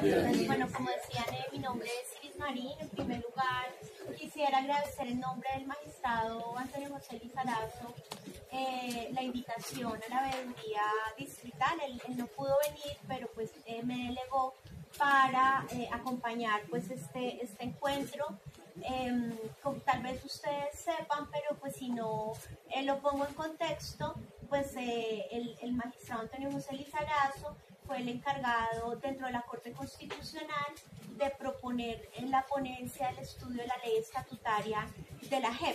Pues, bueno, como decían, mi nombre es Iris Marín. En primer lugar, quisiera agradecer en nombre del magistrado Antonio José Lizarazo la invitación a la veeduría distrital. Él no pudo venir, pero pues me delegó para acompañar pues este encuentro. Como tal vez ustedes sepan, pero pues si no lo pongo en contexto, pues el magistrado Antonio José Lizarazo fue el encargado dentro de la Corte Constitucional de proponer en la ponencia el estudio de la ley estatutaria de la JEP.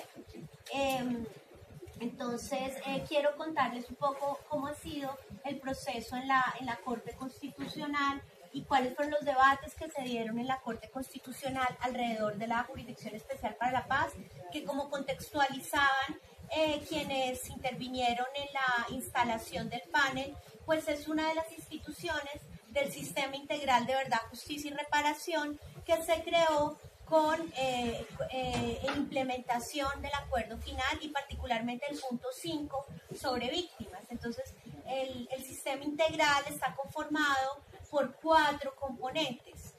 Entonces, quiero contarles un poco cómo ha sido el proceso en la Corte Constitucional y cuáles fueron los debates que se dieron en la Corte Constitucional alrededor de la Jurisdicción Especial para la Paz, que como contextualizaban quienes intervinieron en la instalación del panel, pues es una de las instituciones del Sistema Integral de Verdad, Justicia y Reparación que se creó con implementación del acuerdo final y particularmente el punto 5 sobre víctimas. Entonces, el sistema integral está conformado por 4 componentes,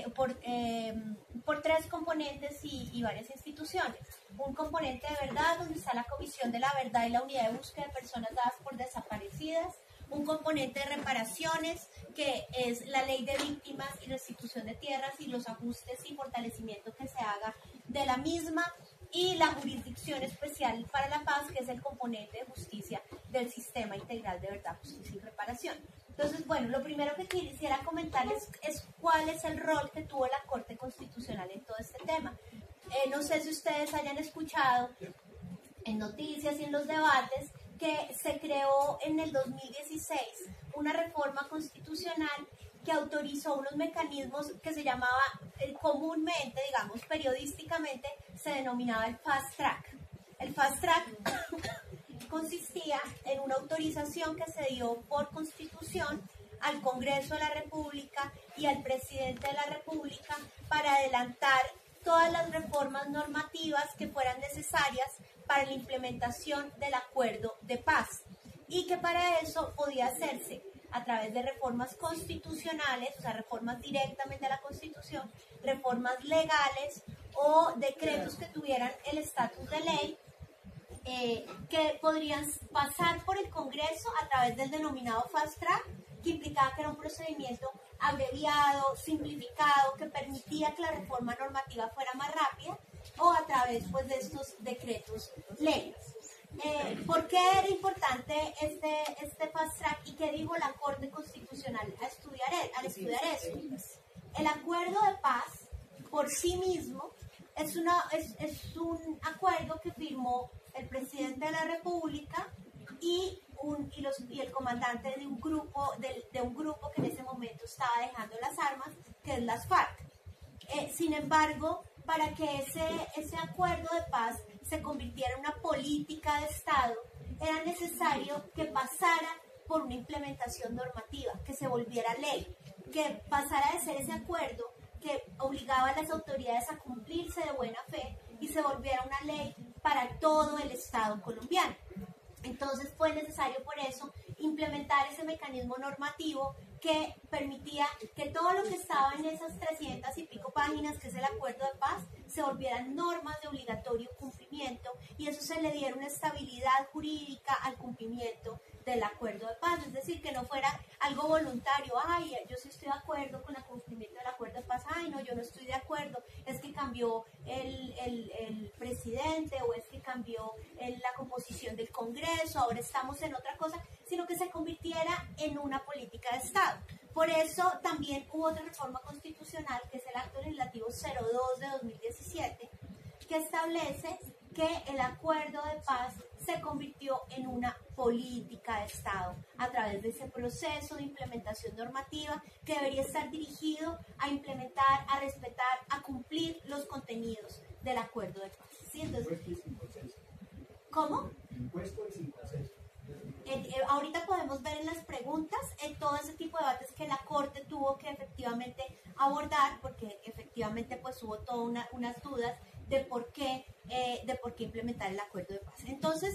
por 3 componentes y varias instituciones. Un componente de verdad, donde está la Comisión de la Verdad y la Unidad de Búsqueda de Personas Dadas por Desaparecidas. Un componente de reparaciones, que es la ley de víctimas y restitución de tierras y los ajustes y fortalecimiento que se haga de la misma, y la Jurisdicción Especial para la Paz, que es el componente de justicia del Sistema Integral de Verdad, Justicia y Reparación. Entonces, bueno, lo primero que quisiera comentarles es cuál es el rol que tuvo la Corte Constitucional en todo este tema. No sé si ustedes hayan escuchado en noticias y en los debates que se creó en el 2016 una reforma constitucional que autorizó unos mecanismos que se llamaba comúnmente, digamos, periodísticamente, se denominaba el fast track. El fast track consistía en una autorización que se dio por Constitución al Congreso de la República y al Presidente de la República para adelantar todas las reformas normativas que fueran necesarias para la implementación del acuerdo de paz, y que para eso podía hacerse a través de reformas constitucionales, o sea, reformas directamente a la Constitución, reformas legales o decretos que tuvieran el estatus de ley, que podrían pasar por el Congreso a través del denominado fast track, que implicaba que era un procedimiento abreviado, simplificado, que permitía que la reforma normativa fuera más rápida, o a través pues, de estos decretos leyes. ¿Por qué era importante este fast track y qué dijo la Corte Constitucional al estudiar esto? El acuerdo de paz por sí mismo es un acuerdo que firmó el presidente de la República y el comandante de un grupo que en ese momento estaba dejando las armas, que es las FARC. Sin embargo, para que ese acuerdo de paz se convirtiera en una política de Estado, era necesario que pasara por una implementación normativa, que se volviera ley, que pasara de ser ese acuerdo que obligaba a las autoridades a cumplirse de buena fe y se volviera una ley para todo el Estado colombiano. Entonces fue necesario por eso implementar ese mecanismo normativo que permitía que todo lo que estaba en esas 300 y pico páginas, que es el acuerdo de paz, se volvieran normas de obligatorio cumplimiento, y eso se le diera una estabilidad jurídica al cumplimiento del acuerdo de paz, es decir, que no fuera algo voluntario, ay, yo sí estoy de acuerdo con el cumplimiento del acuerdo de paz, ay, no, yo no estoy de acuerdo, es que cambió el presidente, o es que cambió la composición del Congreso, ahora estamos en otra cosa, sino que se convirtiera en una política de Estado. Por eso también hubo otra reforma constitucional, que es el Acto Legislativo 02 de 2017, que establece que el acuerdo de paz se convirtió en una política de Estado a través de ese proceso de implementación normativa que debería estar dirigido a implementar, a respetar, a cumplir los contenidos del acuerdo de paz. ¿Sí? Entonces, ¿cómo? Impuesto y sin proceso. Ahorita podemos ver en las preguntas todo ese tipo de debates que la Corte tuvo que efectivamente abordar, porque efectivamente pues hubo todas unas dudas de por qué implementar el acuerdo de paz. Entonces,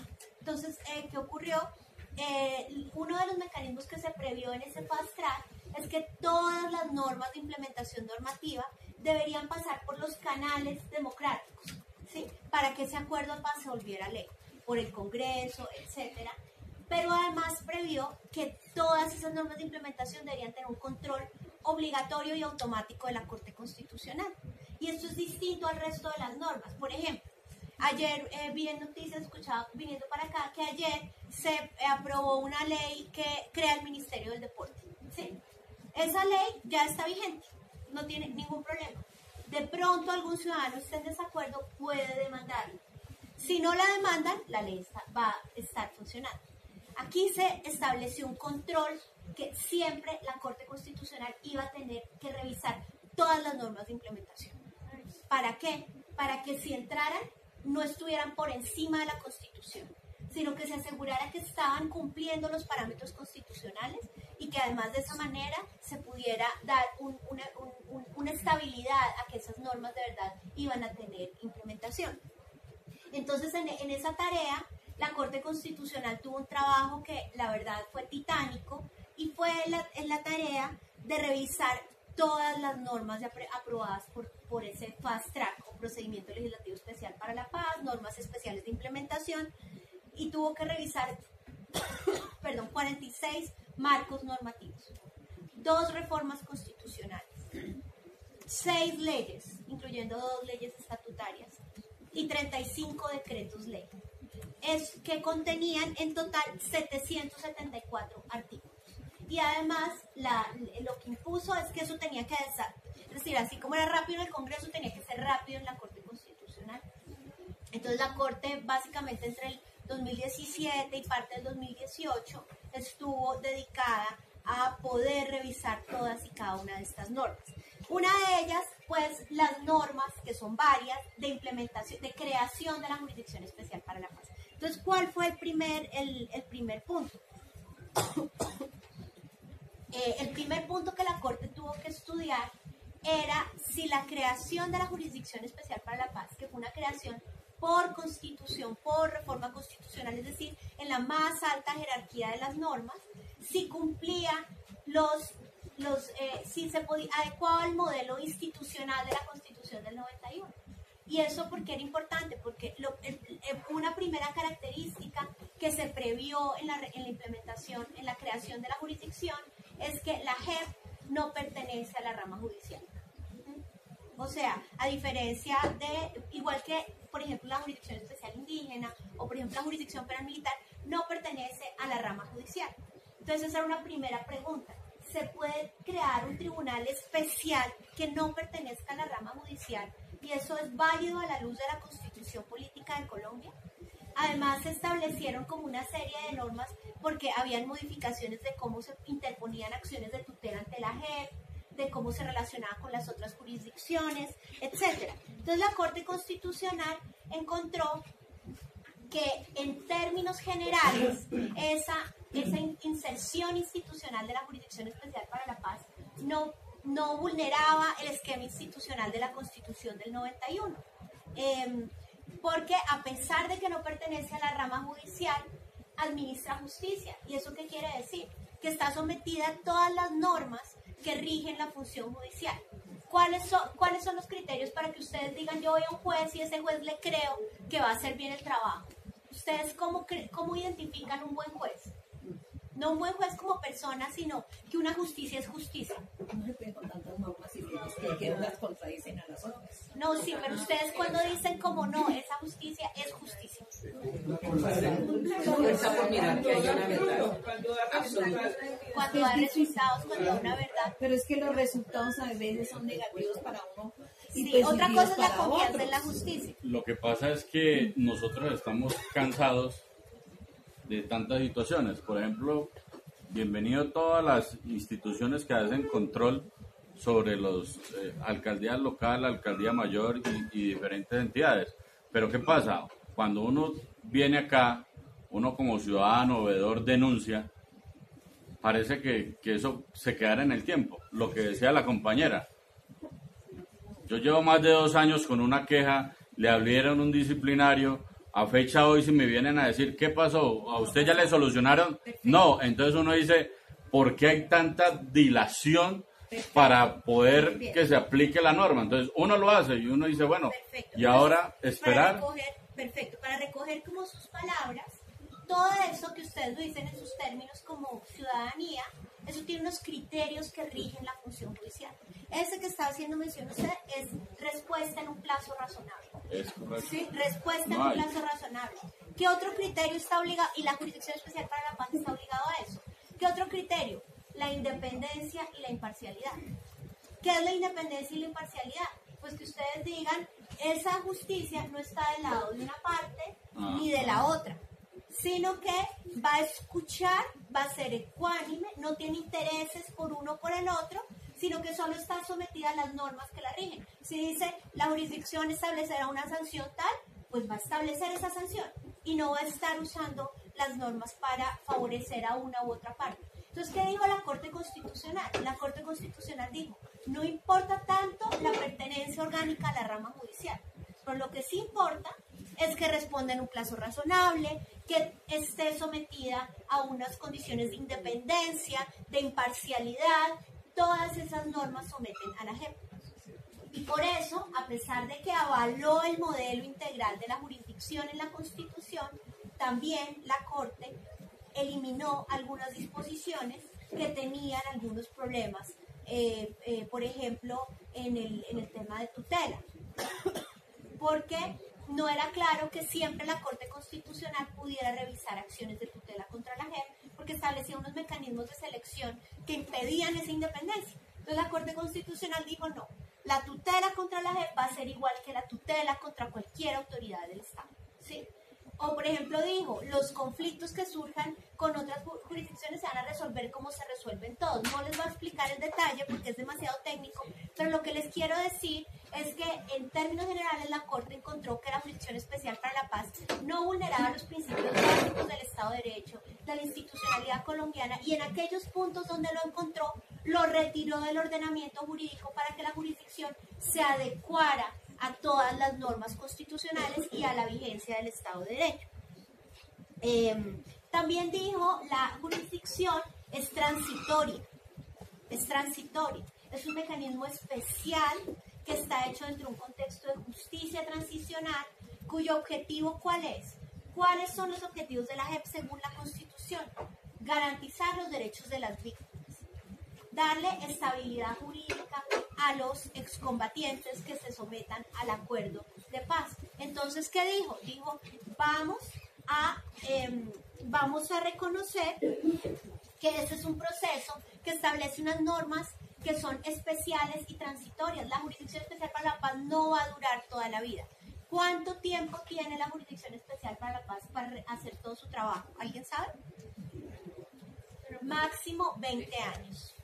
¿qué ocurrió? Uno de los mecanismos que se previó en ese fast track es que todas las normas de implementación normativa deberían pasar por los canales democráticos, ¿sí? Para que ese acuerdo se volviera ley, por el Congreso, etcétera. Pero además previó que todas esas normas de implementación deberían tener un control obligatorio y automático de la Corte Constitucional. Y esto es distinto al resto de las normas. Por ejemplo, ayer vi en noticias, escuchaba viniendo para acá, que ayer se aprobó una ley que crea el Ministerio del Deporte, ¿sí? Esa ley ya está vigente, no tiene ningún problema. De pronto algún ciudadano esté en desacuerdo, puede demandarlo. Si no la demandan, la ley va a estar funcionando. Aquí se estableció un control que siempre la Corte Constitucional iba a tener que revisar todas las normas de implementación. ¿Para qué? Para que si entraran, no estuvieran por encima de la Constitución, sino que se asegurara que estaban cumpliendo los parámetros constitucionales y que además de esa manera se pudiera dar una estabilidad a que esas normas de verdad iban a tener implementación. Entonces, en esa tarea, la Corte Constitucional tuvo un trabajo que la verdad fue titánico y fue en la tarea de revisar todas las normas aprobadas por ese fast track o procedimiento legislativo especial para la paz, normas especiales de implementación, y tuvo que revisar 46 marcos normativos, 2 reformas constitucionales, 6 leyes, incluyendo 2 leyes estatutarias, y 35 decretos ley, que contenían en total 774 artículos. Y además, lo que impuso es que eso tenía que estar, es decir, así como era rápido en el Congreso, tenía que ser rápido en la Corte Constitucional. Entonces, la Corte, básicamente, entre el 2017 y parte del 2018, estuvo dedicada a poder revisar todas y cada una de estas normas. Una de ellas, pues, las normas, que son varias, de implementación, de creación de la Jurisdicción Especial para la Paz. Entonces, ¿cuál fue el primer punto? El primer punto que la Corte tuvo que estudiar era si la creación de la Jurisdicción Especial para la Paz, que fue una creación por constitución, por reforma constitucional, es decir, en la más alta jerarquía de las normas, si cumplía si se podía adecuar al modelo institucional de la Constitución del 91. Y eso porque era importante, porque una primera característica que se previó en la implementación, en la creación de la jurisdicción, es que la JEP no pertenece a la rama judicial. O sea, a diferencia de, igual que, por ejemplo, la Jurisdicción Especial Indígena o, por ejemplo, la Jurisdicción Penal Militar, no pertenece a la rama judicial. Entonces, esa era una primera pregunta. ¿Se puede crear un tribunal especial que no pertenezca a la rama judicial? ¿Y eso es válido a la luz de la Constitución Política de Colombia? Además, se establecieron como una serie de normas porque habían modificaciones de cómo se interponían acciones de tutela ante la JEP, de cómo se relacionaba con las otras jurisdicciones, etc. Entonces, la Corte Constitucional encontró que en términos generales esa inserción institucional de la Jurisdicción Especial para la Paz no vulneraba el esquema institucional de la Constitución del 91, porque a pesar de que no pertenece a la rama judicial, administra justicia. ¿Y eso qué quiere decir? Que está sometida a todas las normas que rigen la función judicial. ¿Cuáles son los criterios para que ustedes digan, yo voy a un juez y ese juez le creo que va a hacer bien el trabajo? ¿Ustedes cómo identifican un buen juez? No un buen juez como persona, sino que una justicia es justicia. No se puede con tantas normas y que unas contradicen a las otras. No, sí, pero ustedes cuando dicen como no, esa justicia es justicia. Está por mirar que haya una verdad absoluta. Cuando da resultados, cuando da una verdad. Pero es que los resultados a veces son negativos para uno. Y sí, otra cosa es la para confianza otros. en la justicia. Lo que pasa es que nosotros estamos cansados de tantas situaciones. Por ejemplo, bienvenido todas las instituciones que hacen control sobre los alcaldías local, alcaldía mayor y diferentes entidades. Pero ¿qué pasa? Cuando uno viene acá, uno como ciudadano, veedor, denuncia, parece que eso se quedara en el tiempo. Lo que decía la compañera. Yo llevo más de 2 años con una queja, le abrieron un disciplinario, a fecha hoy si me vienen a decir, ¿qué pasó? ¿A usted ya le solucionaron? No, entonces uno dice, por qué hay tanta dilación para poder que se aplique la norma. Entonces uno lo hace y uno dice, bueno, Perfecto. y ahora esperar. Para recoger como sus palabras, todo eso que ustedes lo dicen en sus términos como ciudadanía, eso tiene unos criterios que rigen la función judicial. Ese que está haciendo mención usted es respuesta en un plazo razonable. Es correcto. ¿Sí? Respuesta en un plazo razonable. ¿Qué otro criterio está obligado? Y la Jurisdicción Especial para la Paz está obligado a eso. ¿Qué otro criterio? La independencia y la imparcialidad. ¿Qué es la independencia y la imparcialidad? Pues que ustedes digan, esa justicia no está del lado de una parte ni de la otra, sino que va a escuchar, va a ser ecuánime, no tiene intereses por uno o por el otro, sino que solo está sometida a las normas que la rigen. Si dice la jurisdicción establecerá una sanción tal, pues va a establecer esa sanción y no va a estar usando las normas para favorecer a una u otra parte. Entonces, ¿qué dijo la Corte Constitucional? La Corte Constitucional dijo, no importa tanto la pertenencia orgánica a la rama judicial, pero lo que sí importa es que responda en un plazo razonable, que esté sometida a unas condiciones de independencia, de imparcialidad. Todas esas normas someten a la JEP. Y por eso, a pesar de que avaló el modelo integral de la jurisdicción en la Constitución, también la Corte eliminó algunas disposiciones que tenían algunos problemas, por ejemplo, en el tema de tutela, porque no era claro que siempre la Corte Constitucional pudiera revisar acciones de tutela contra la JEP, porque establecía unos mecanismos de selección que impedían esa independencia. Entonces la Corte Constitucional dijo no, la tutela contra la JEP va a ser igual que la tutela contra cualquier autoridad del Estado, ¿sí? O, por ejemplo, dijo, los conflictos que surjan con otras jurisdicciones se van a resolver como se resuelven todos. No les voy a explicar en detalle porque es demasiado técnico, pero lo que les quiero decir es que en términos generales la Corte encontró que la Jurisdicción Especial para la Paz no vulneraba los principios básicos del Estado de Derecho, de la institucionalidad colombiana, y en aquellos puntos donde lo encontró, lo retiró del ordenamiento jurídico para que la jurisdicción se adecuara a todas las normas constitucionales y a la vigencia del Estado de Derecho. También dijo, la jurisdicción es transitoria, es un mecanismo especial que está hecho dentro de un contexto de justicia transicional, cuyo objetivo, ¿cuál es? ¿Cuáles son los objetivos de la JEP según la Constitución? Garantizar los derechos de las víctimas, darle estabilidad jurídica a los excombatientes que se sometan al acuerdo de paz. Entonces, ¿qué dijo? Dijo, vamos a reconocer que ese es un proceso que establece unas normas que son especiales y transitorias. La Jurisdicción Especial para la Paz no va a durar toda la vida. ¿Cuánto tiempo tiene la Jurisdicción Especial para la Paz para hacer todo su trabajo? ¿Alguien sabe? Máximo 20 años.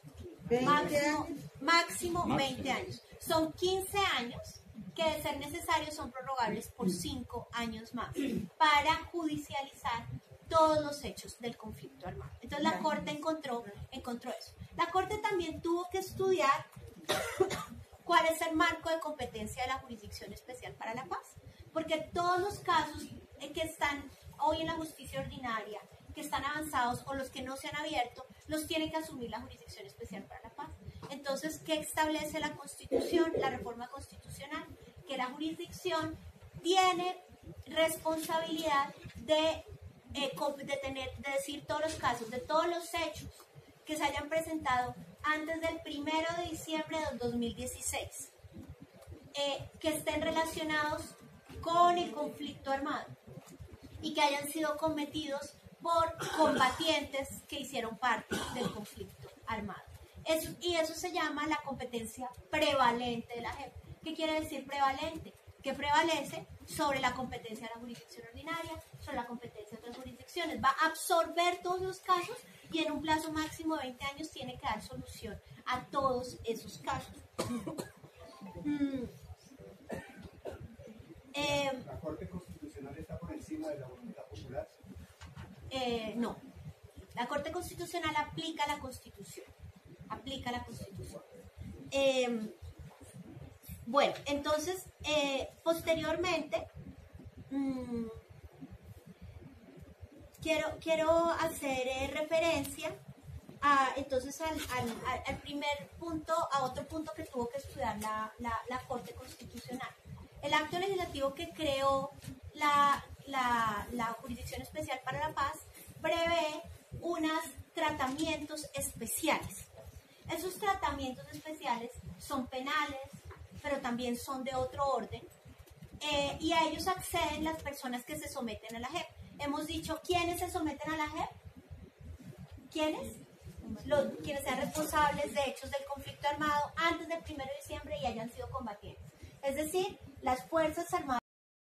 Máximo 20 años. Son 15 años que de ser necesarios son prorrogables por 5 años más para judicializar todos los hechos del conflicto armado. Entonces la Corte encontró eso. La Corte también tuvo que estudiar cuál es el marco de competencia de la Jurisdicción Especial para la Paz, porque todos los casos que están hoy en la justicia ordinaria, que están avanzados o los que no se han abierto, los tiene que asumir la Jurisdicción Especial para la Paz. Entonces, ¿qué establece la Constitución, la reforma constitucional? Que la jurisdicción tiene responsabilidad de decir todos los casos, de todos los hechos que se hayan presentado antes del 1 de diciembre del 2016, que estén relacionados con el conflicto armado y que hayan sido cometidos por combatientes que hicieron parte del conflicto armado. Eso se llama la competencia prevalente de la JEP. ¿Qué quiere decir prevalente? Que prevalece sobre la competencia de la jurisdicción ordinaria, sobre la competencia de otras jurisdicciones. Va a absorber todos los casos y en un plazo máximo de 20 años tiene que dar solución a todos esos casos. ¿La Corte Constitucional está por encima de la voluntad popular? No. La Corte Constitucional aplica la Constitución. Bueno, entonces, posteriormente, quiero hacer referencia entonces al primer punto, a otro punto que tuvo que estudiar la Corte Constitucional. El acto legislativo que creó la Jurisdicción Especial para la Paz prevé unos tratamientos especiales. Esos tratamientos especiales son penales, pero también son de otro orden, y a ellos acceden las personas que se someten a la JEP. Hemos dicho, ¿quiénes se someten a la JEP? ¿Quiénes? Quienes sean responsables de hechos del conflicto armado antes del 1 de diciembre y hayan sido combatientes. Es decir, las Fuerzas Armadas